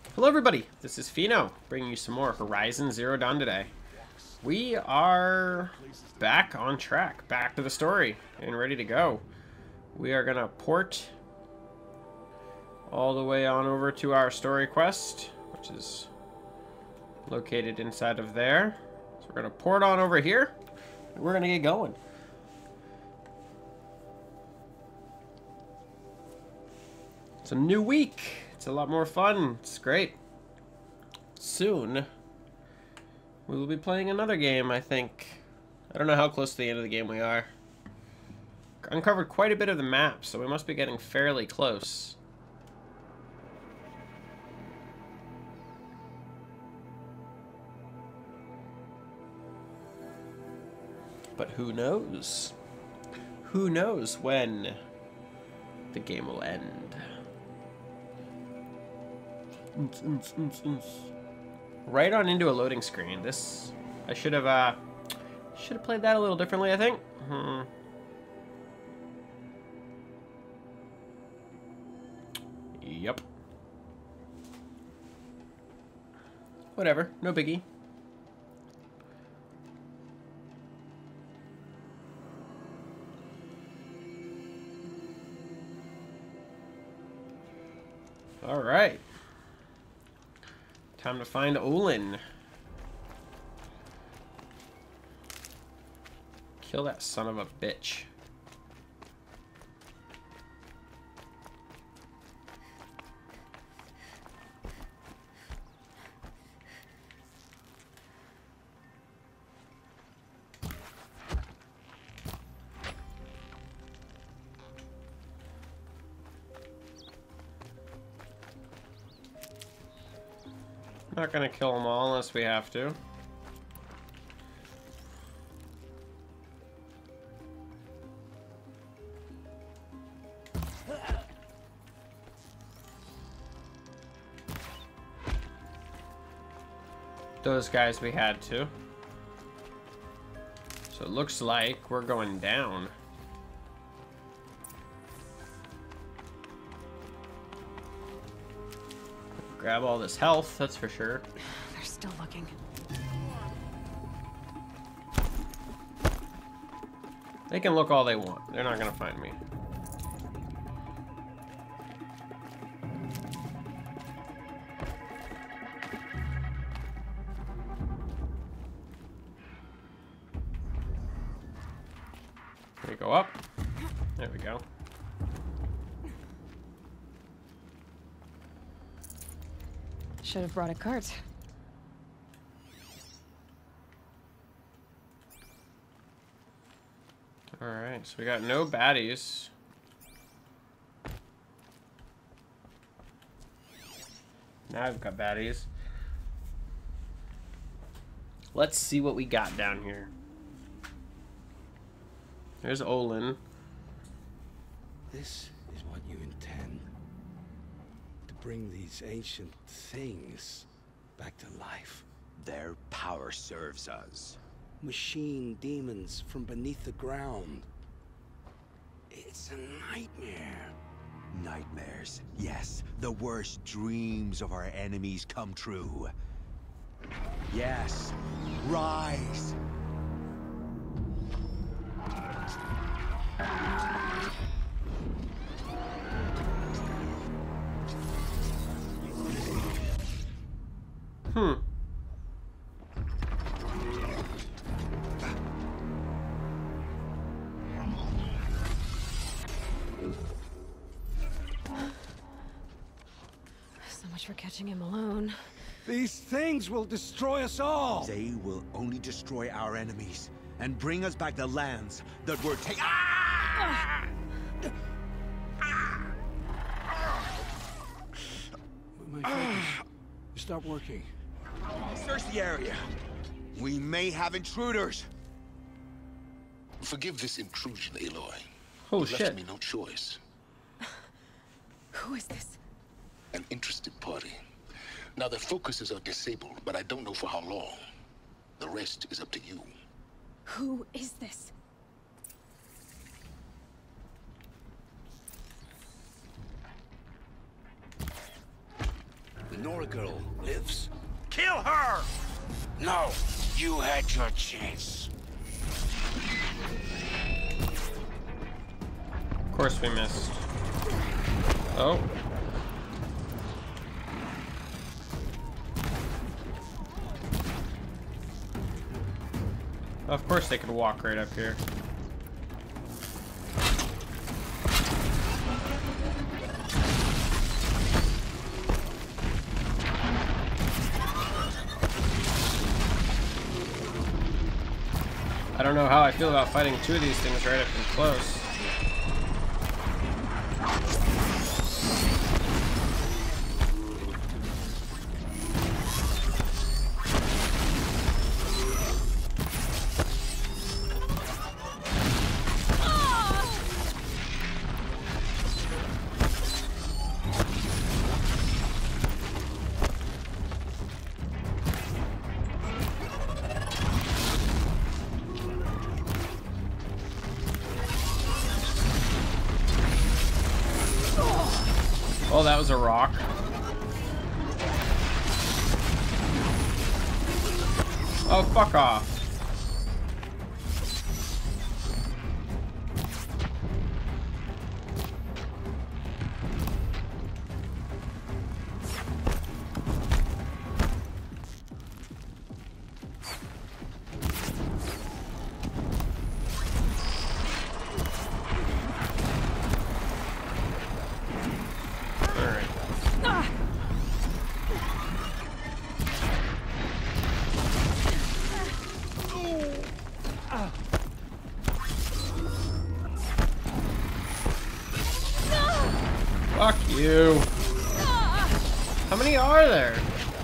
Hello everybody, this is Pheno, bringing you some more Horizon Zero Dawn today. We are back on track, back to the story, and ready to go. We are gonna port all the way on over to our story quest, which is located inside of there. So we're gonna port on over here, and we're gonna get going. It's a new week. It's a lot more fun. It's great. Soon, we will be playing another game, I think. I don't know how close to the end of the game we are. Uncovered quite a bit of the map, so we must be getting fairly close. But who knows? Who knows when the game will end? Right on into a loading screen. This I should have played that a little differently, I think. Yep. Whatever, no biggie. All right. Time to find Olin. Kill that son of a bitch. Not gonna kill them all unless we have to. Those guys we had to. So it looks like we're going down. Grab all this health, that's for sure. They're still looking. They can look all they want. They're not gonna find me. There we go up. There we go. Should have brought a cart. Alright, so we got no baddies. Now I've got baddies. Let's see what we got down here. There's Olin. This is what you intend. To bring these ancient things back to life. Their power serves us. Machine demons from beneath the ground. It's a nightmare. Nightmares. Yes, the worst dreams of our enemies come true. Yes, rise. So much for catching him alone. These things will destroy us all. They will only destroy our enemies and bring us back the lands that were taken. Ah! My focus. Stop working. Search the area. We may have intruders. Forgive this intrusion, Aloy. Oh You shit. left me no choice. Who is this? An interested party. Now their focuses are disabled, but I don't know for how long. The rest is up to you. Who is this? The Nora girl lives. Kill her! No, you had your chance. Of course we missed. Oh. Of course they could walk right up here. I don't know how I feel about fighting two of these things right up and close. Oh, that was a rock. Oh, fuck off. Fuck you. How many are there?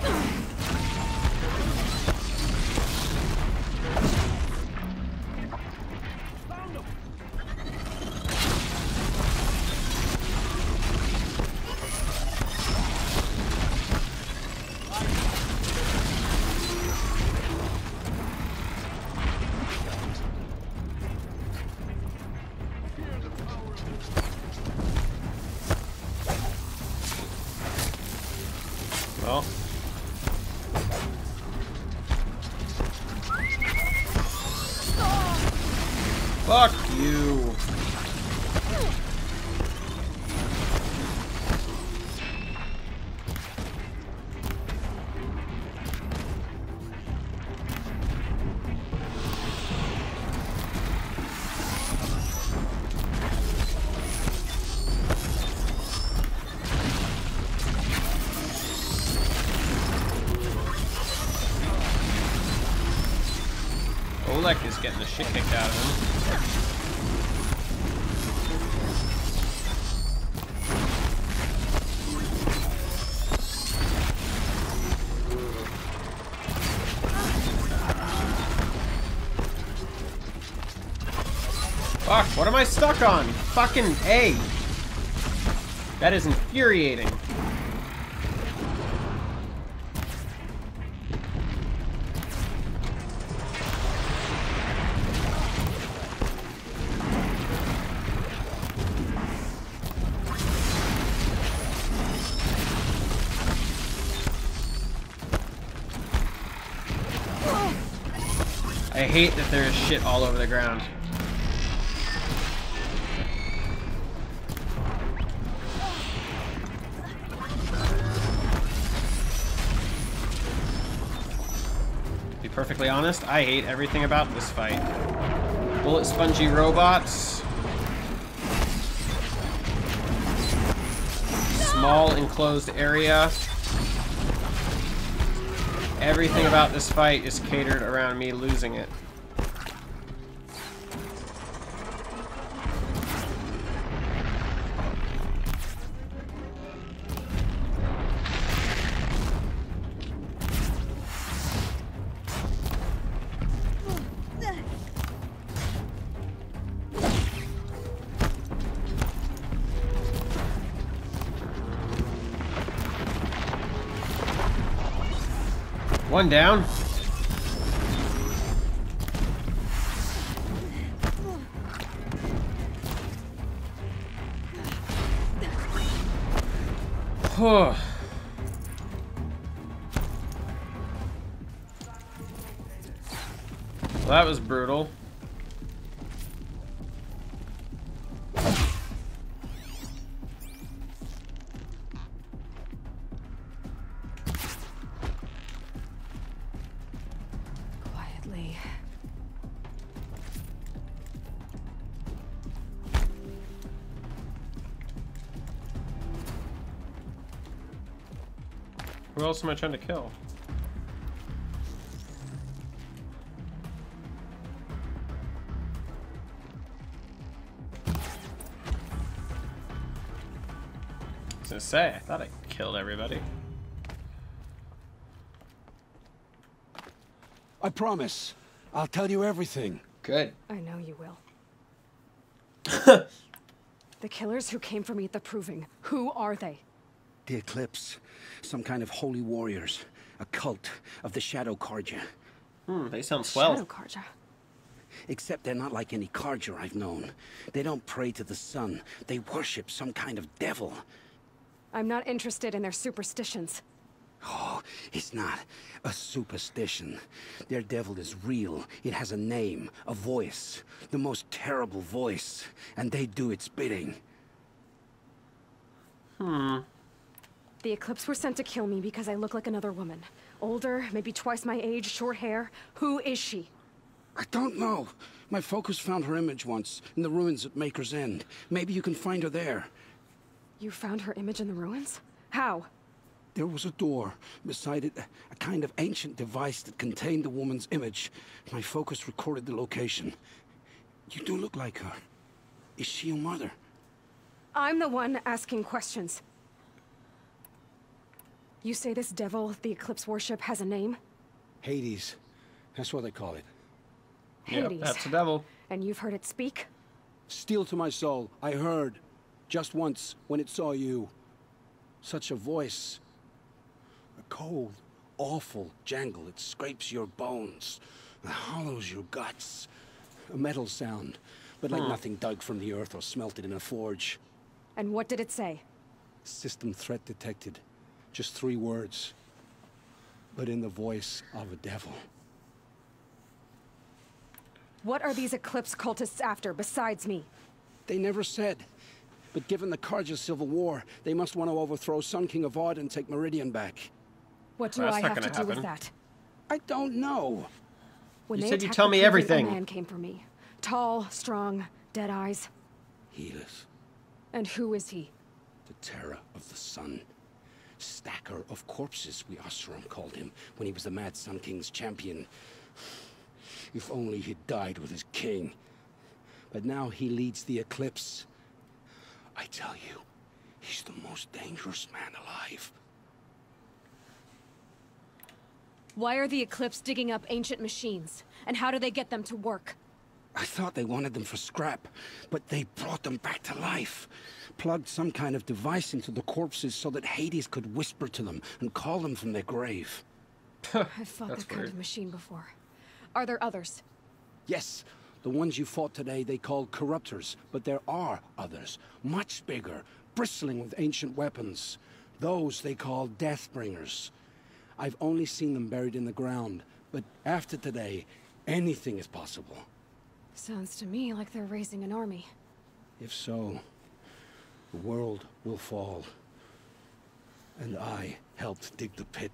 Well. Fuck you. Oleg is getting the shit kicked out of him. Fuck, what am I stuck on? Fucking A. That is infuriating. I hate that there is shit all over the ground. To be perfectly honest, I hate everything about this fight. Bullet spongy robots. Small enclosed area. Everything about this fight is catered around me losing it. One down. Well, that was brutal. Quietly. Who else am I trying to kill? I was gonna say, I thought I killed everybody. I promise. I'll tell you everything. Good. I know you will. The killers who came for me at the Proving, who are they? The Eclipse. Some kind of holy warriors. A cult of the Shadow Carja. They sound swell. Shadow Carja. Except they're not like any Carja I've known. They don't pray to the sun. They worship some kind of devil. I'm not interested in their superstitions. Oh, it's not a superstition. Their devil is real. It has a name, a voice. The most terrible voice. And they do its bidding. The Eclipse were sent to kill me because I look like another woman. Older, maybe twice my age, short hair. Who is she? I don't know. My focus found her image once, in the ruins at Maker's End. Maybe you can find her there. You found her image in the ruins? How? There was a door. Beside it, a kind of ancient device that contained the woman's image. My focus recorded the location. You do look like her. Is she your mother? I'm the one asking questions. You say this devil the Eclipse worship has a name? Hades. That's what they call it. Yep, Hades. that's the devil. And you've heard it speak? Steel to my soul. I heard. Just once, when it saw you. Such a voice. A cold, awful jangle. It scrapes your bones. It hollows your guts. A metal sound. But like nothing dug from the earth or smelted in a forge. And what did it say? System threat detected. Just 3 words. But in the voice of a devil. What are these Eclipse cultists after, besides me? They never said. But given the Carja civil war, they must want to overthrow Sun King Avad and take Meridian back. What do That's I not have to gonna do with happen. that? I don't know. When You they said you'd attacked tell the me Proving, everything. A man came for me. Tall, strong, dead eyes. Healers. And who is he? The terror of the sun. Stacker of corpses, we Oseram called him, when he was the Mad Sun King's champion. If only he'd died with his king. But now he leads the Eclipse. I tell you, he's the most dangerous man alive. Why are the Eclipse digging up ancient machines? And how do they get them to work? I thought they wanted them for scrap, but they brought them back to life. Plugged some kind of device into the corpses so that Hades could whisper to them and call them from their grave. I've fought That's that kind weird. of machine before. Are there others? Yes, the ones you fought today they called corruptors, but there are others, much bigger, bristling with ancient weapons. Those they call Deathbringers. I've only seen them buried in the ground, but after today, anything is possible. Sounds to me like they're raising an army. If so, the world will fall. And I helped dig the pit.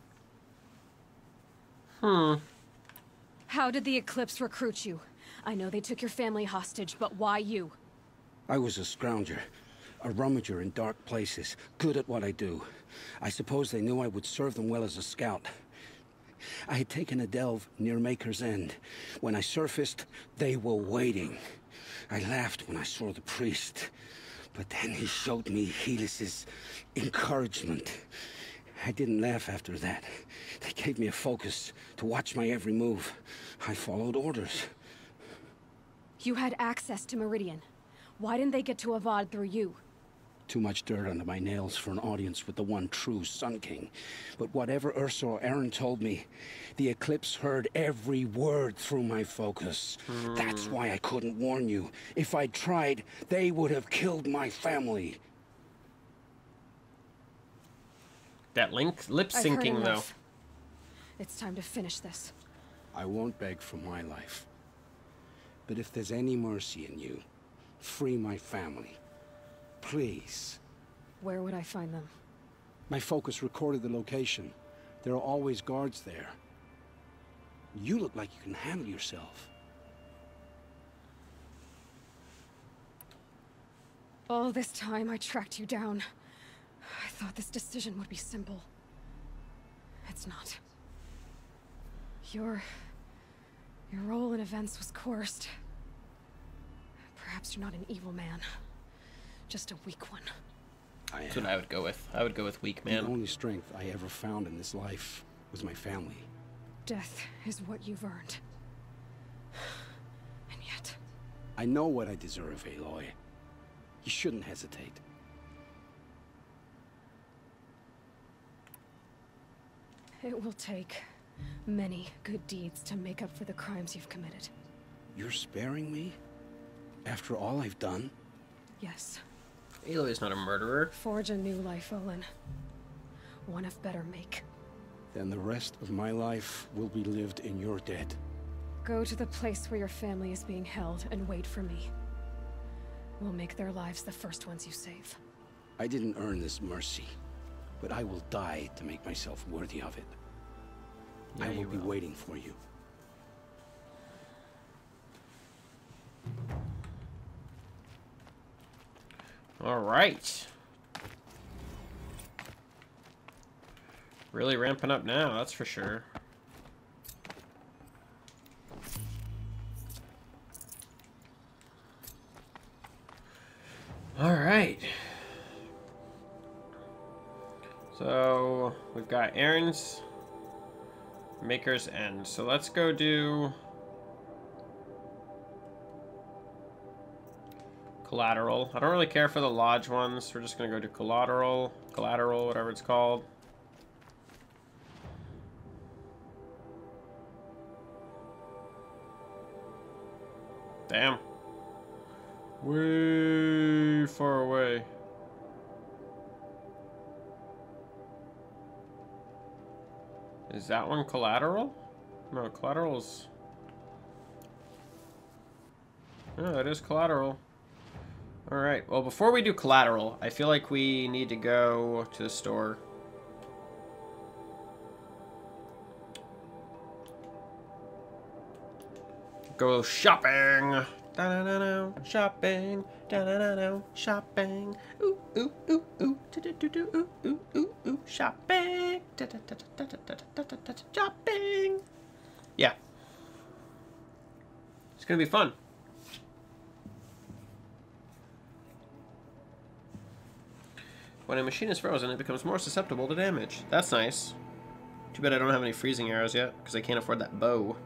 How did the Eclipse recruit you? I know they took your family hostage, but why you? I was a scrounger, a rummager in dark places, good at what I do. I suppose they knew I would serve them well as a scout. I had taken a delve near Maker's End. When I surfaced, they were waiting. I laughed when I saw the priest, but then he showed me Helis's encouragement. I didn't laugh after that. They gave me a focus to watch my every move. I followed orders. You had access to Meridian. Why didn't they get to Avad through you? Too much dirt under my nails for an audience with the one true Sun King. But whatever Ursa or Aaron told me, the Eclipse heard every word through my focus. That's why I couldn't warn you. If I'd tried, they would have killed my family. That lip I've heard syncing though. enough. It's time to finish this. I won't beg for my life. But if there's any mercy in you, free my family. Please. Where would I find them? My focus recorded the location. There are always guards there. You look like you can handle yourself. All this time I tracked you down. I thought this decision would be simple. It's not. Your role in events was coerced. Perhaps you're not an evil man. Just a weak one. That's what I would go with. I would go with weak man. The only strength I ever found in this life was my family. Death is what you've earned. And yet... I know what I deserve, Aloy. You shouldn't hesitate. It will take many good deeds to make up for the crimes you've committed. You're sparing me? After all I've done? Yes. Aloy is not a murderer. Forge a new life, Olin. One of better make. Then the rest of my life will be lived in your debt. Go to the place where your family is being held and wait for me. We'll make their lives the first ones you save. I didn't earn this mercy, but I will die to make myself worthy of it. Yeah, I will you be will. waiting for you. All right. Really ramping up now, that's for sure. All right. So we've got errands, Maker's End. So let's go do Collateral. I don't really care for the lodge ones. We're just gonna go do Collateral, whatever it's called. Damn. Way far away. Is that one Collateral? No, Collateral's... No, that is Collateral. Alright, well before we do Collateral, I feel like we need to go to the store. Go shopping! Da-da-da-da, shopping! Da-da-da-da, shopping! Ooh, ooh, ooh, ooh, do-do-do-do, ooh, ooh, ooh, ooh, shopping! Da-da-da-da-da-da-da-da-da-da, shopping! Yeah. It's gonna be fun. When a machine is frozen, it becomes more susceptible to damage. That's nice. Too bad I don't have any freezing arrows yet, because I can't afford that bow.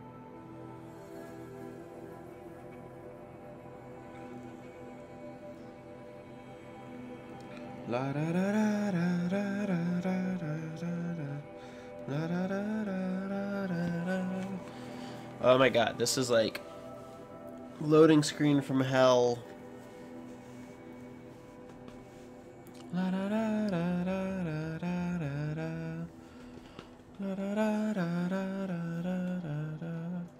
La da da da da da da da la da da da da da. Oh my god, this is like loading screen from hell. La da da da da da da da. La da da da da da da da.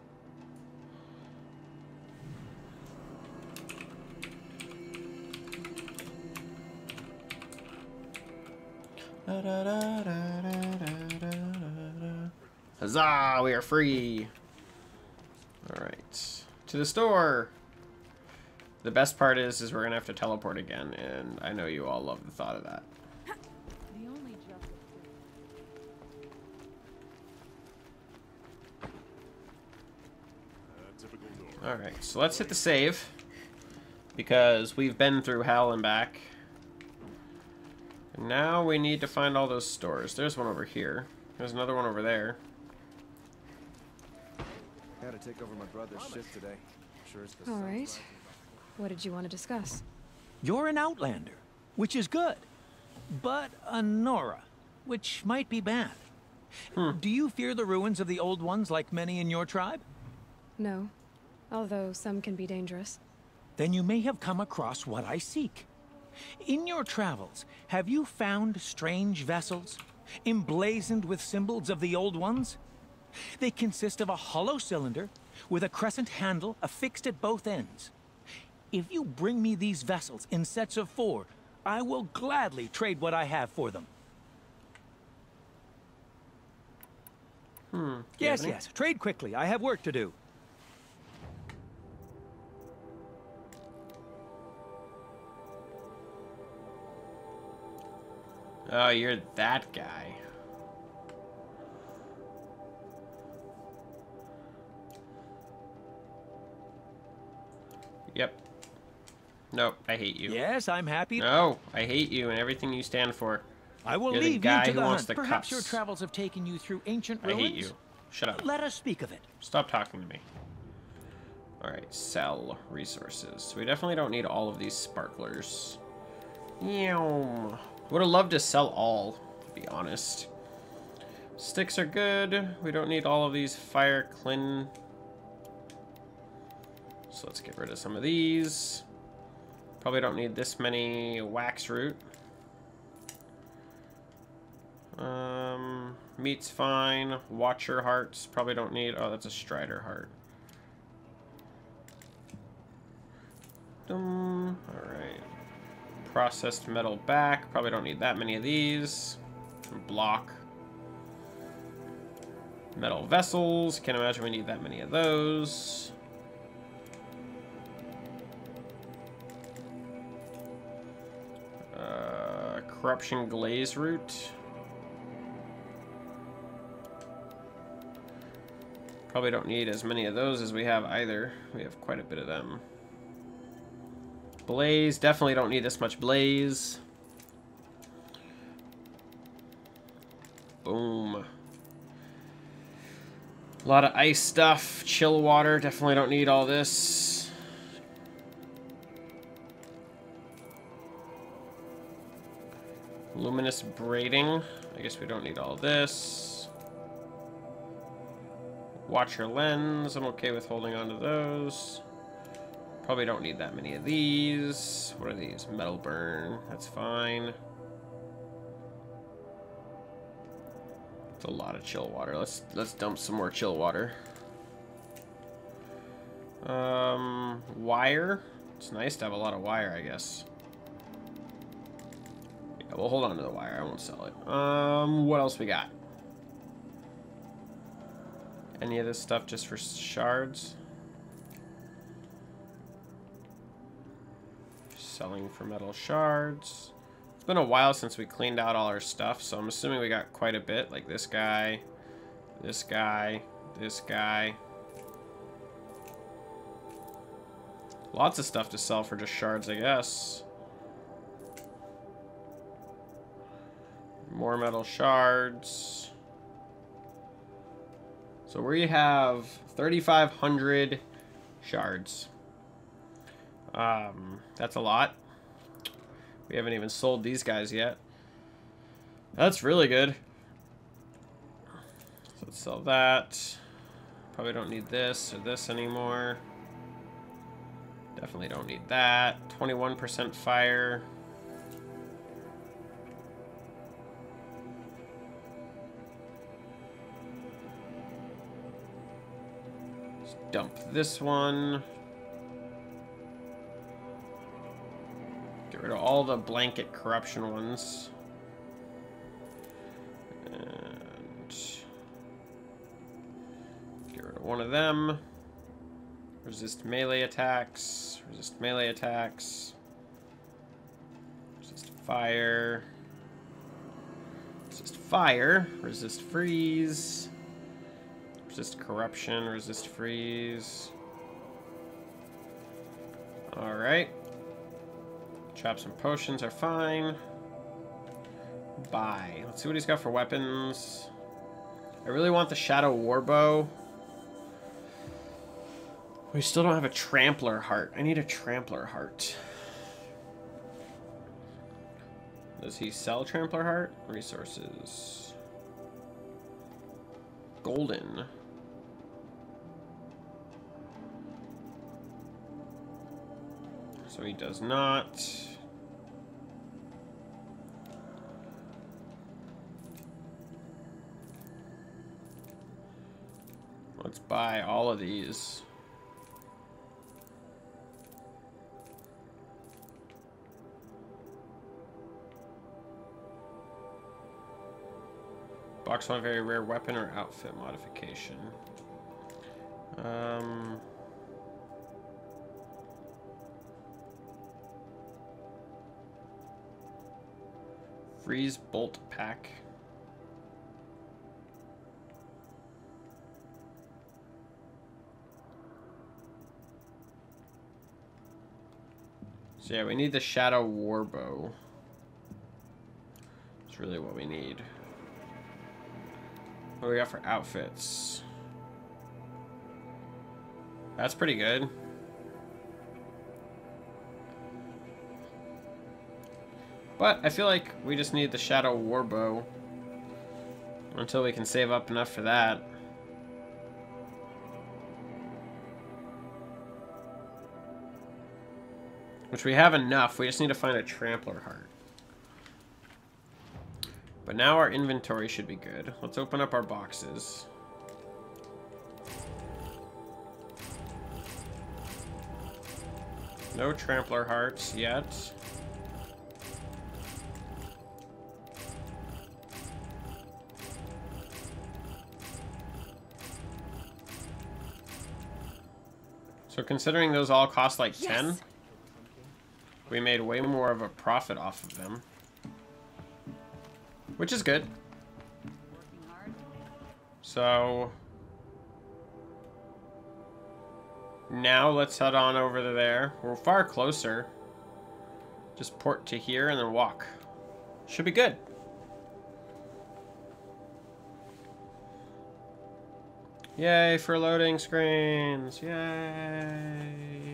Da da da da da da da. Huzzah! We are free. All right, to the store. The best part is we're gonna have to teleport again, and I know you all love the thought of that. All right, so let's hit the save because we've been through hell and back. And now we need to find all those stores. There's one over here. There's another one over there. Had to take over my brother's shift today. Sure as the All sun's right. rising. What did you want to discuss? You're an outlander, which is good. But a Nora, which might be bad. Do you fear the ruins of the old ones like many in your tribe? No. Although some can be dangerous. Then you may have come across what I seek. In your travels, have you found strange vessels, emblazoned with symbols of the old ones? They consist of a hollow cylinder with a crescent handle affixed at both ends. If you bring me these vessels in sets of 4, I will gladly trade what I have for them. Yes, yes. Trade quickly. I have work to do. Oh, you're that guy. Yep. Nope, I hate you. Yes, I'm happy. No, I hate you and everything you stand for. I will You're leave the guy you to who the wants hunt. the Perhaps your cups. travels have taken you through ancient I ruins. hate you. Shut up. Let us speak of it. Stop talking to me. Alright, sell resources. We definitely don't need all of these sparklers. Would have loved to sell all, to be honest. Sticks are good. We don't need all of these fire clin. So let's get rid of some of these. Probably don't need this many wax root. Meat's fine. Watcher hearts. Probably don't need... Oh, that's a Strider heart. Alright. Processed metal back. Probably don't need that many of these. Block. Metal vessels. Can't imagine we need that many of those. Corruption glaze root. Probably don't need as many of those as we have either. We have quite a bit of them. Blaze. Definitely don't need this much blaze. Boom. A lot of ice stuff. Chill water. Definitely don't need all this. Luminous braiding. I guess we don't need all this. Watcher lens. I'm okay with holding on to those. Probably don't need that many of these. What are these? Metal burn. That's fine. It's a lot of chill water. Let's dump some more chill water. Wire. It's nice to have a lot of wire, I guess. Yeah, we'll hold on to the wire. I won't sell it. What else we got? Any of this stuff just for shards? Selling for metal shards. It's been a while since we cleaned out all our stuff, so I'm assuming we got quite a bit. Like this guy, this guy, this guy. Lots of stuff to sell for just shards, I guess. More metal shards. So we have 3,500 shards. That's a lot. We haven't even sold these guys yet. That's really good. So let's sell that. Probably don't need this or this anymore. Definitely don't need that. 21% fire. Let's dump this one. Get rid of all the blanket corruption ones. And get rid of one of them. Resist melee attacks. Resist melee attacks. Resist fire. Resist fire. Resist freeze. Resist corruption. Resist freeze. Alright. Traps and potions are fine. Buy. Let's see what he's got for weapons. I really want the Shadow Warbow. We still don't have a Trampler heart. I need a Trampler heart. Does he sell Trampler heart? Resources. Golden. So he does not. Let's buy all of these. Box one very rare weapon or outfit modification. Freeze bolt pack. So yeah, we need the Shadow Warbow. That's really what we need. What do we got for outfits? That's pretty good. But I feel like we just need the Shadow Warbow until we can save up enough for that. Which we have enough. We just need to find a Trampler Heart. But now our inventory should be good. Let's open up our boxes. No Trampler Hearts yet. So considering those all cost like 10, we made way more of a profit off of them. Which is good. So now let's head on over to there. We're far closer. Just port to here and then walk. Should be good. Yay for loading screens. Yay.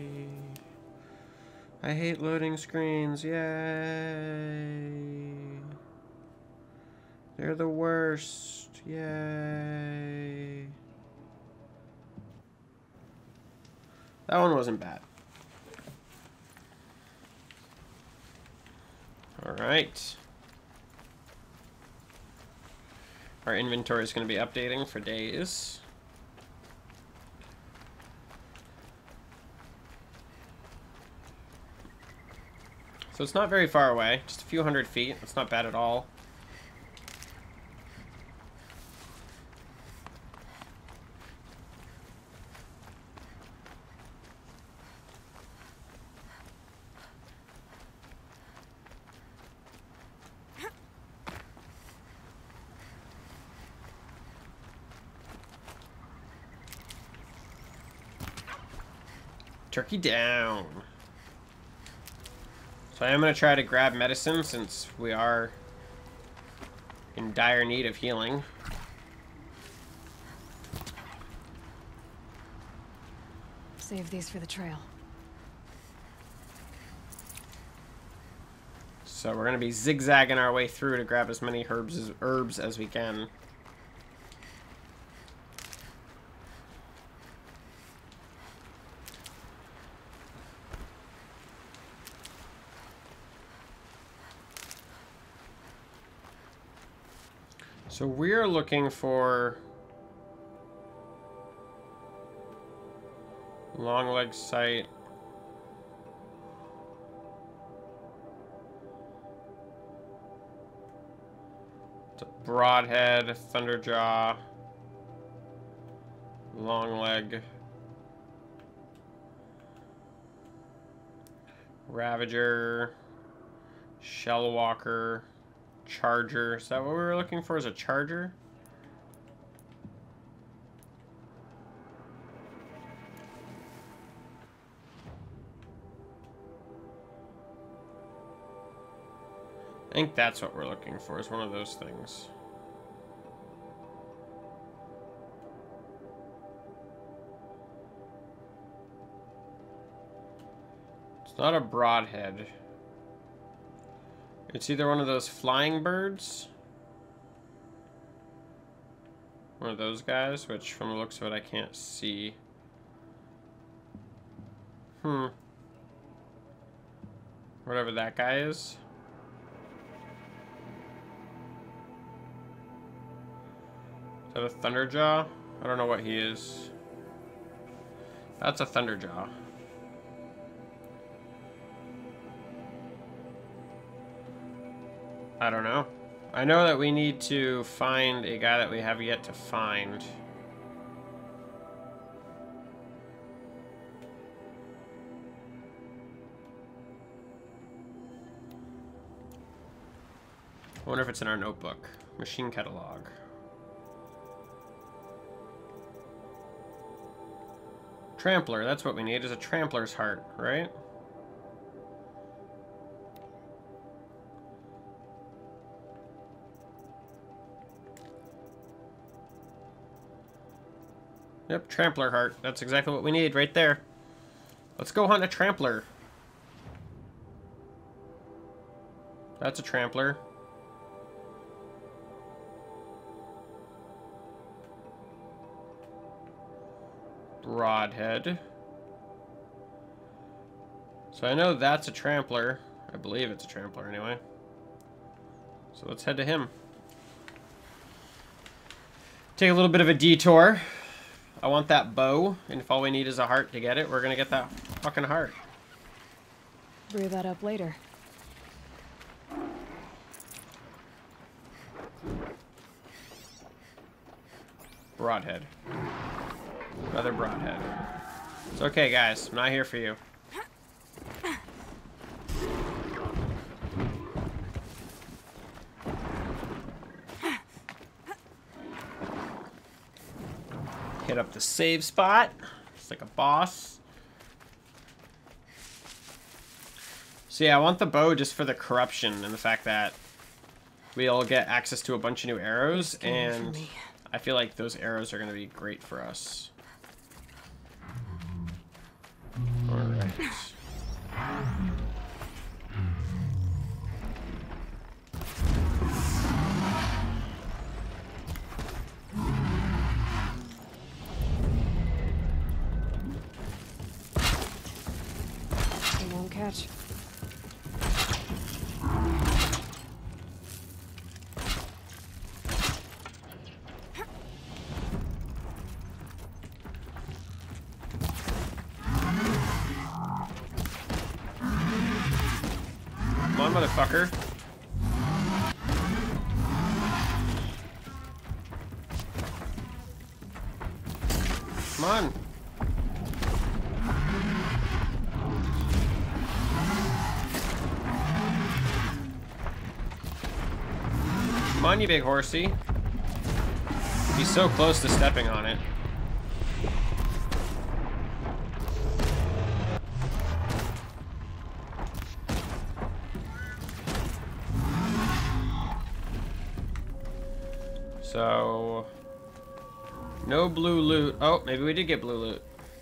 I hate loading screens. Yay. They're the worst. Yay. That one wasn't bad. Alright. Our inventory is going to be updating for days. So it's not very far away, just a few hundred feet. It's not bad at all. Turkey down. So I am going to try to grab medicine since we are in dire need of healing. Save these for the trail. So we're going to be zigzagging our way through to grab as many herbs as we can. So we're looking for long leg sight. It's a broadhead, thunderjaw, long leg, ravager, shellwalker. Charger. Is that what we were looking for? Is a charger? I think that's what we're looking for, is one of those things. It's not a broadhead. It's either one of those flying birds. One of those guys, which from the looks of it I can't see. Whatever that guy is. Is that a thunderjaw? I don't know what he is. That's a Thunderjaw. I don't know. I know that we need to find a guy that we have yet to find. I wonder if it's in our notebook. Machine catalog. Trampler, that's what we need, is a Trampler's heart, right? Yep, Trampler heart. That's exactly what we need right there. Let's go hunt a Trampler. That's a Trampler. Broadhead. So I know that's a Trampler. I believe it's a Trampler anyway. So let's head to him. Take a little bit of a detour. I want that bow, and if all we need is a heart to get it, we're gonna get that fucking heart. Brew that up later. Broadhead. Another broadhead. It's okay, guys. I'm not here for you. Hit up the save spot. It's like a boss. So yeah, I want the bow just for the corruption and the fact that we'll get access to a bunch of new arrows, and I feel like those arrows are going to be great for us. Alright. It won't catch. Come on, motherfucker. Come on. Come on, you big horsey. He's so close to stepping on it. So, no blue loot. Oh, maybe we did get blue loot.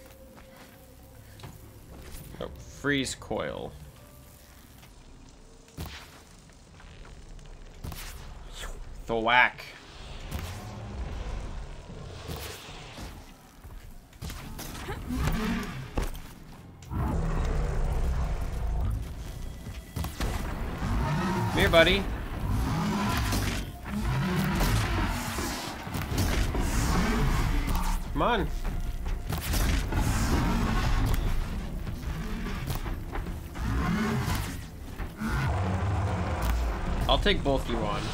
Oh, freeze coil. The whack. Come here, buddy. Come on. I'll take both you on.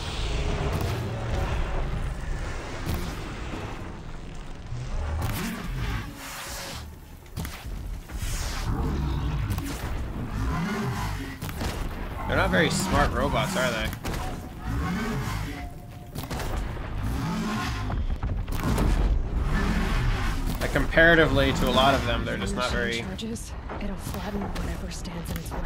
They're not very smart robots, are they? Like, comparatively to a lot of them, they're just not very... Charges, it'll flatten whatever stands in its way.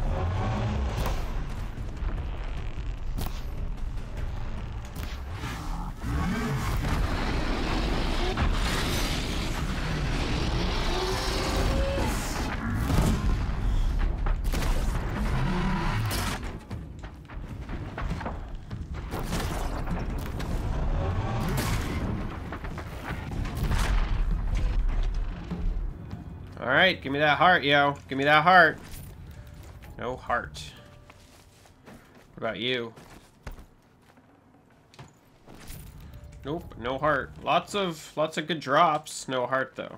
Alright, give me that heart, yo. Give me that heart. No heart. What about you? Nope, no heart. Lots of good drops. No heart though.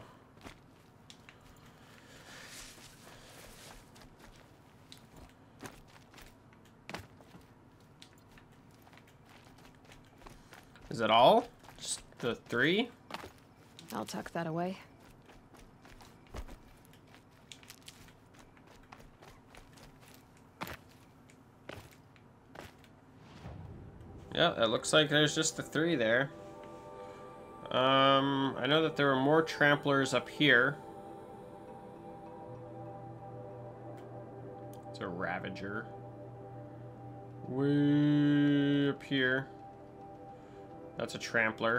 Is that all? Just the 3? I'll tuck that away. Yeah, it looks like there's just the 3 there. I know that there were more tramplers up here. It's a Ravager. Way up here. That's a trampler.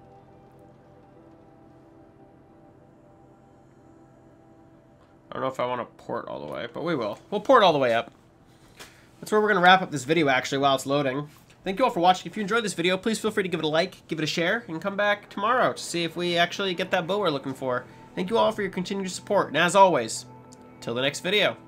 I don't know if I want to port all the way, but we will. We'll port all the way up. That's where we're going to wrap up this video, actually, while it's loading. Thank you all for watching. If you enjoyed this video, please feel free to give it a like, give it a share, and come back tomorrow to see if we actually get that bow we're looking for. Thank you all for your continued support, and as always, till the next video.